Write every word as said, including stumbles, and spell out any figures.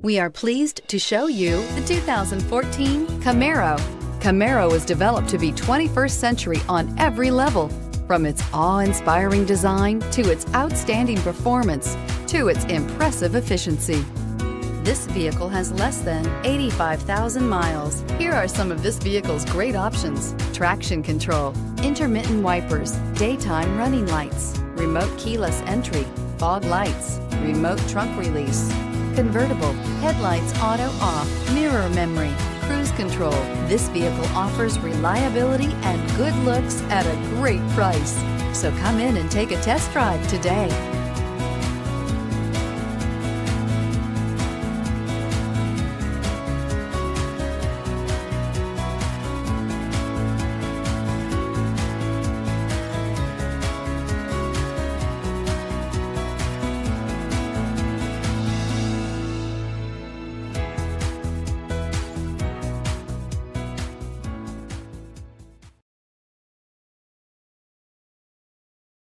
We are pleased to show you the two thousand fourteen Camaro. Camaro was developed to be twenty-first century on every level, from its awe-inspiring design to its outstanding performance to its impressive efficiency. This vehicle has less than eighty-five thousand miles. Here are some of this vehicle's great options: traction control, intermittent wipers, daytime running lights, remote keyless entry, fog lights, remote trunk release, convertible, headlights auto off, mirror memory, cruise control. This vehicle offers reliability and good looks at a great price. So come in and take a test drive today.